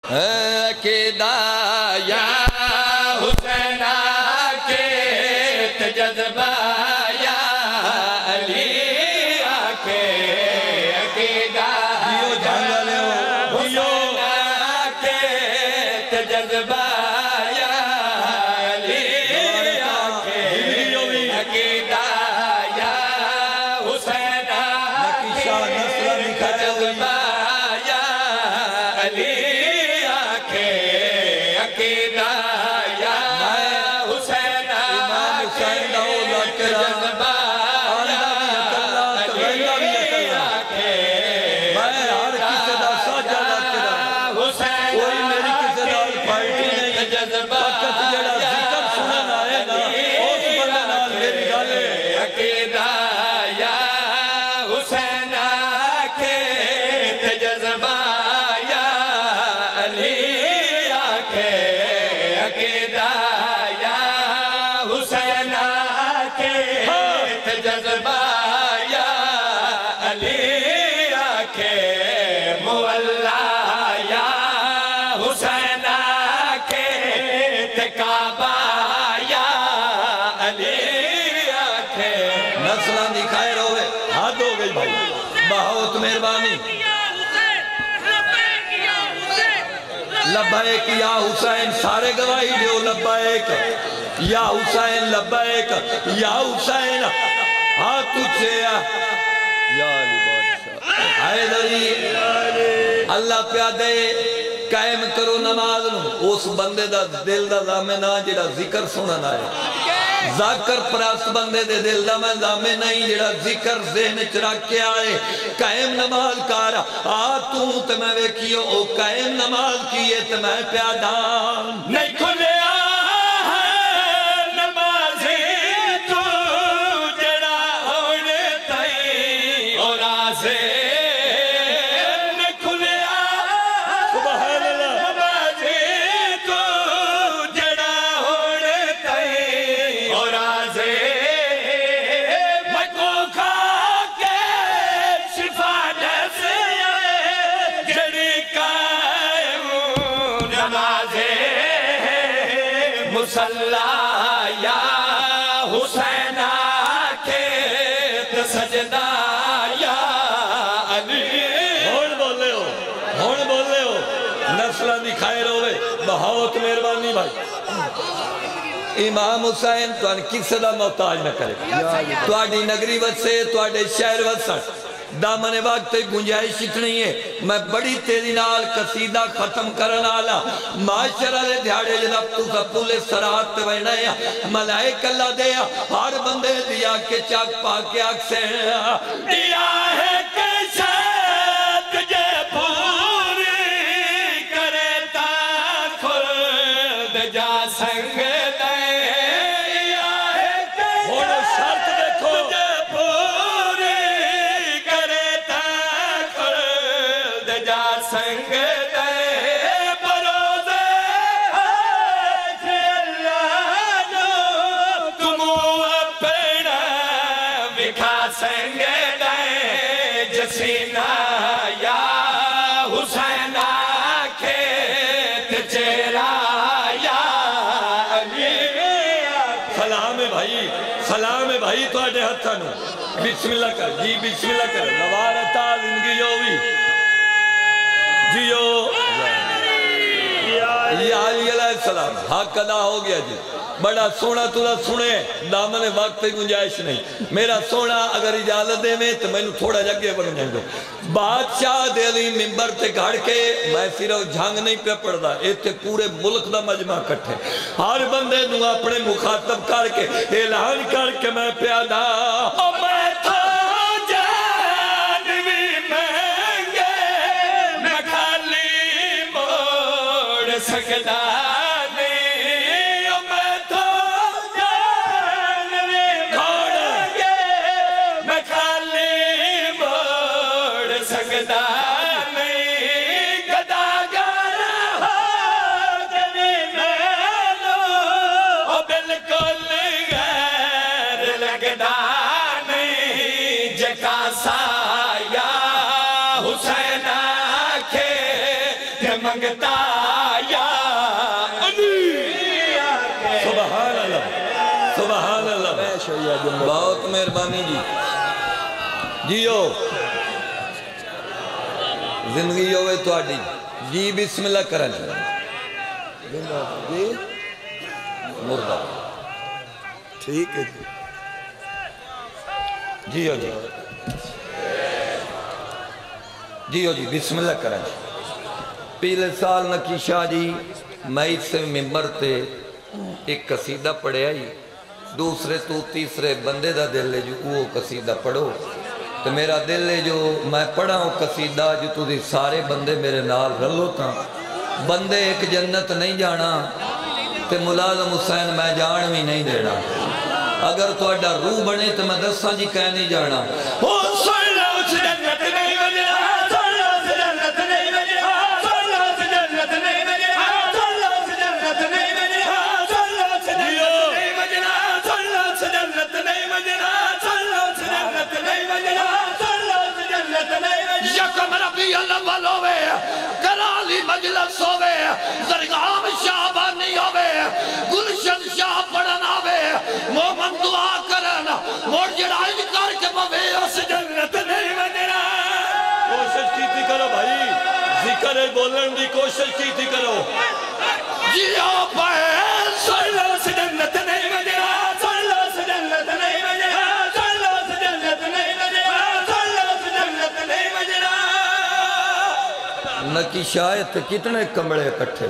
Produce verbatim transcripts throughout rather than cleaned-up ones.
عقیدہ یا حسین کے جذبہ یا علی کے عقیدہ یا حسین کے جذبہ یا علی کے عقیدہ یا حسین کے جذبہ یا علی بہت مہربانی لبیک یا حسین سارے گواہی دیو لبیک یا حسین لبیک یا حسین ہاں تجھے یا علی بادشاہ حیدری اللہ پیادے قائم کرو نماز نو اس بندے دا دل دا زامنہ جڑا ذکر سنن آئے ذاکر پراست بندے دے دل دا میں زامن نہیں جڑا ذکر ذہن چرک کے آئے قائم نماز کارا آ تو تے میں ویکھیو او قائم نماز کیے تے میں پیادان نہیں کھلے مسلح یا حسین کے سجدہ یا علی ہون بولے ہو ہون بولے ہو نسلہ دکھائے روے بہت مہربانی بھائی امام حسین تو ان کسی دا محتاج نہ کرے تو آڈی نگری وقت سے تو آڈے شہر وقت سر دامن وقت گنجائش اتنی ہے میں بڑی تیزی نال قصیدہ ختم کرنا آلا معاشرہ لے دھیاڑے جناب تو کا پولے سرات پہ بہنا ہے ملائک اللہ دیا ہر بندے دیا کے چاک پاکے آکسے دیا ہے کہ شاید تجھے پوری کرتا خود جا سنگ دے سنگ دے بروزے اللہ جو تم اپنا بکھا سنگ دے جسینہ یا حسین کھیت چیرا یا علی سلام ہے بھائی سلام ہے بھائی تو آڈے ہتھانو بسم اللہ کر جی بسم اللہ کر نوارتا زندگی ہوئی جیو یا علی علیہ السلام حق ادا ہو گیا جی بڑا سونا تُولا سنے دامن وقت گنجائش نہیں میرا سونا اگر اجازت دے میں تو میں نے تھوڑا جگہ بن جائیں گے بادشاہ دے علی ممبر تے گھڑ کے میں صرف جھانگ نہیں پہ پڑ دا ایتے پورے ملک دا مجمع کٹھے ہر بندے نو اپنے مخاطب کر کے اعلان کر کے میں پیادا او میں تھا سکتا نہیں میں تو جان کھوڑ کے میں خالی موڑ سکتا نہیں گداگر ہو جنی میں لو او بالکل غیر لگتا نہیں جکا سا یا حسین کے منگتا جیو زندگی ہوئے تو آڈی جی بسم اللہ کرن جی مردہ ٹھیک ہے جیو جی جیو جی بسم اللہ کرن پیلے سال نکی شاہ جی میں سے ممبر تے ایک قصیدہ پڑھے آئی دوسرے تو تیسرے بندے دا دل لے جو وہ قصیدہ پڑھو تو میرا دل لے جو میں پڑھا ہوں قصیدہ جو تو دی سارے بندے میرے نال رلو تھا بندے ایک جنت نہیں جانا تے ملازم حسین میں جان بھی نہیں دینا اگر تو اڈا روح بنے تو میں دساں جی کہہ نہیں جانا یکم ربی الاول ہوئے کرالی مجلس ہوئے درگاہ شعبانی ہوئے گلشن شاہ پڑھن آوے مومن دعا کرن موڑ جڑائی کر کے پوے اس جنت نہیں مننا کوشش کی تھی کرو بھائی ذکر بولن دی کوشش کی تھی کرو جیو پائے سوئلو اس جنت نہیں مننا سوئلو اس جنت نہیں مننا سوئلو اس جنت نہیں مننا سوئلو اس جنت نہیں مننا نکی شاید کتنے کمڑے کٹھے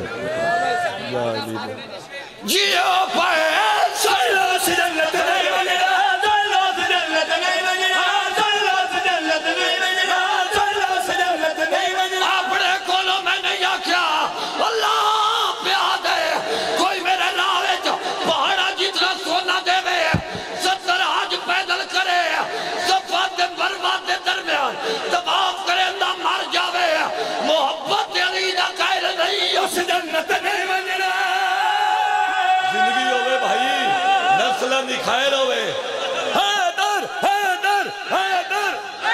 جیو پائے سوئلو اس جنت نہیں مننا سوئلو اس جنت نہیں مننا سوئلو اس جنت نہیں مننا سوئلو اس جنت نہیں مننا اپنے کولوں میں نہیں آکھیا اللہ پیاد ہے کوئی میرے راوے جو پہاڑا جتنا سونا دے وے ستر آج پیدل کرے صفات برباد درمیان تباف کرے نہ مر جاوے محبت علی نہ قائل نہیں اس جنت نہیں مننا زندگی ہوئے بھائی نسلہ نکھائر ہوئے حیدر حیدر حیدر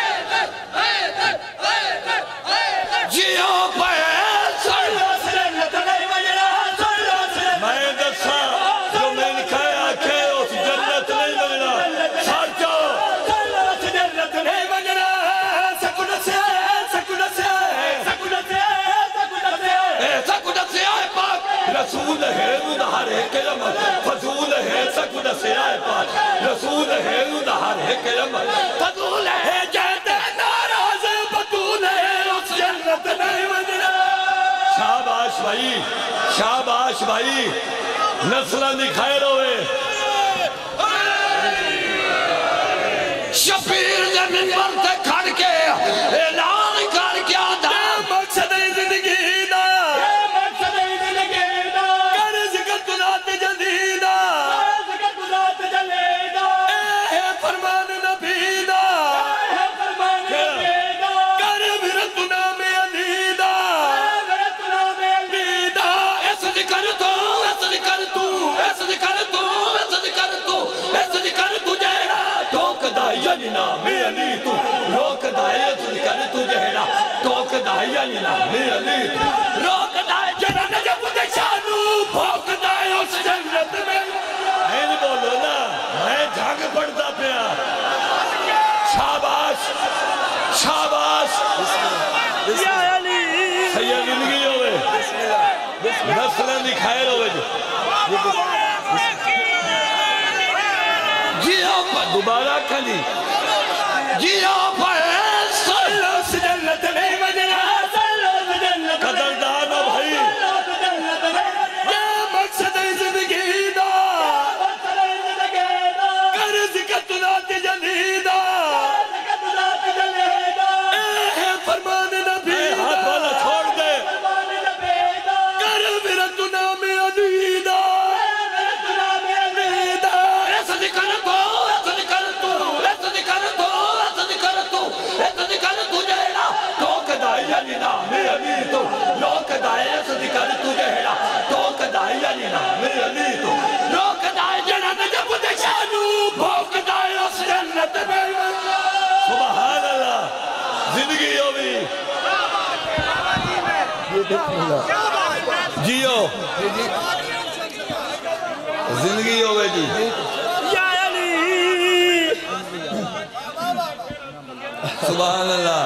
جیو پائے سوئلو اس جنت نہیں مننا سوئلو اس جنت میں دسا جو میں نکھائے آکھے اس جنت نہیں ملنا سارچو سوئلو اس جنت نہیں مننا سکونہ سے آئے سکونہ سے آئے سکونہ سے آئے سکونہ سے آئے سکونہ سے آئے پاک رسول ہے ندہر ہے کرمت فضول ہے سکونہ سے آئے پاک رسول ہے ندہر ہے کرمت فضول ہے جہتے ناراض بطول ہے اس جنت نہیں مننا شاباش بھائی شاباش بھائی نسلہ نکھائر ہوئے شفیر نے منبر تے کھڑ کے اعلان کر کے آدھا مقصد زندگی دا مقصد زندگی دا کر ذکر تنات جدیدہ ذکر گزات جلے دا اے فرمان نبی دا اے فرمان نبی دا کر برت نام علی دا میرے نام علی دا ایسا ذکر تو ایسا ذکر تو ایسا ذکر تو ایسا ذکر تو ایسا ذکر تو جہرا ٹوک دائی علی نام علی تو روک دائی ایسا ذکر تو جہرا ٹوک دائی علی نام علی تو روک دائے جنہ نجب دے شانو بھوک دائے اس جنت میں این بولو نا میں جھاگ پڑتا پیا شاباش شاباش یا علی سید زندگی ہوئے نسلہ نکھائر ہوئے جو جیو پا دوبارہ کھلی جیو پائے سوئلو اس جنت نہیں مننا سوئلو اس جنت قدردان ہو بھائی سوئلو اس جنت نہیں مننا یہ مقصد زندگی دا مقصد زندگی دا کر ذکر تنات جدیدہ ذکر گزات جلے دا اے فرمان نبی دا ہاتھ والا چھوڑ دے فرمان نبی دا کر برت نام علی دا میرے نام علی دا ایسا ذکر تو ایسا ذکر تو ایسا ذکر تو ایسا ذکر تو ایسا ذکر تو جہرا ٹوک دائی علی نام علی تو روک دائی ایسا ذکر تو جہرا ٹوک دائی علی نام علی تو روک دائے جنہ نجب دے شانو بھوک دائے اس جنت میں سبحان اللہ زندگی ہوئی جیو زندگی ہوئے جی یا علی سبحان اللہ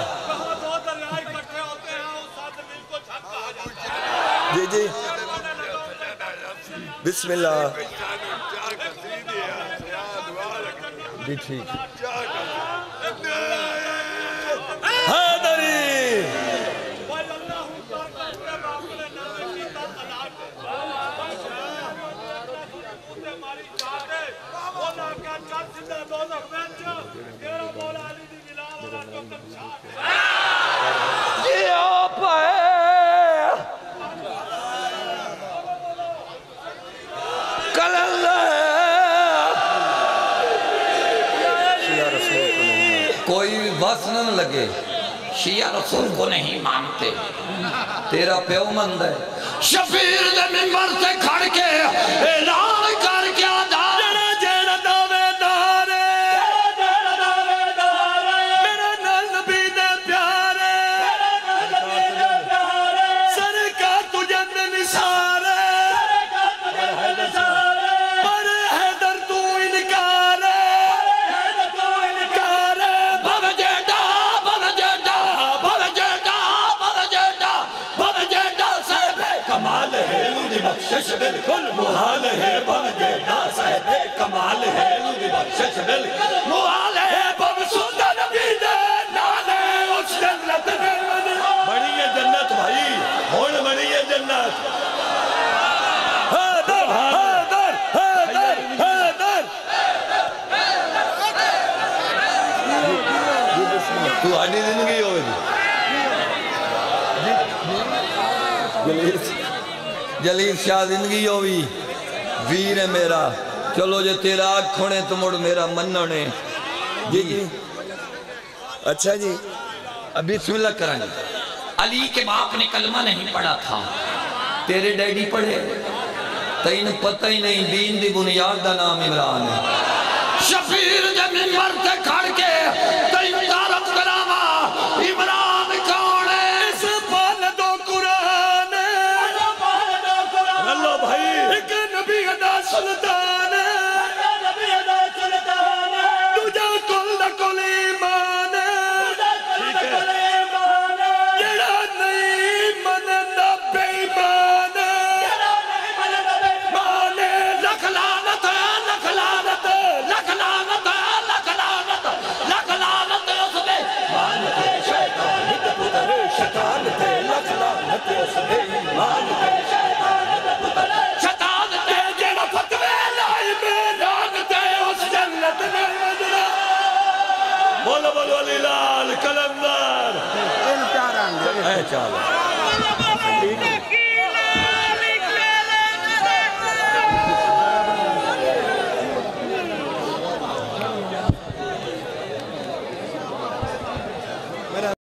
جی جی بسم اللہ جی ٹھیک حیدری کوئی بس نہ لگے شیعہ رسول کو نہیں مانتے تیرا پیو مند ہے شفیر دے منبر سے کھڑ کے اعلان کر کے آدھا جڑا جڑا دعوے دارے جڑا دعوے دارے میرا نال نبی دے پیارے میرا نال نبی دے پیارے سرکار تجھے نثارے سرکار تجھے نثارے پر حیدر تو انکار کمال ہے لودی بخشش بالکل محال ہے بم جیدہ صاحب کمال ہے لودی بخشش بالکل محال ہے بم سندر نبی دے نالے اس جنت میں بڑی ہے جنت بھائی ہون بڑی ہے جنت حیدر حیدر حیدر حیدر تو آنی زندگی ہوئی جلیل شاہ زندگی ہوئی ویر ہے میرا چلو جو تیرا آگ کھونے تو مڑ میرا مننے جی جی اچھا جی اب بسم اللہ کریں گے علی کے باپ نے کلمہ نہیں پڑھا تھا تیرے ڈیڈی پڑھے تین پتہ ہی نہیں دین دی بنیاد دا نام عمران ہے شفیر جب منبر سے کھڑ کے تین تعارف کراما عمران کون ہے اس پال دو قرآن اللہ بھائی ایک نبی ادا سلطان نبی ادا سلطان تجھا کل دا کل ایمان جڑا نہیں منندہ بے ایمان مانے لکھ لعنت لکھ لعنت لکھ لعنت لکھ لعنت لکھ لعنت اس نے مانتے شیطان پتر شیطان تھے لکھ لعنت اس نے مانتے شیطان پتر شیطان تھے جڑا فتوے لائی میں لعنتے اس جنت میں مجرا بولو بولو علی لال کلندر اے چالا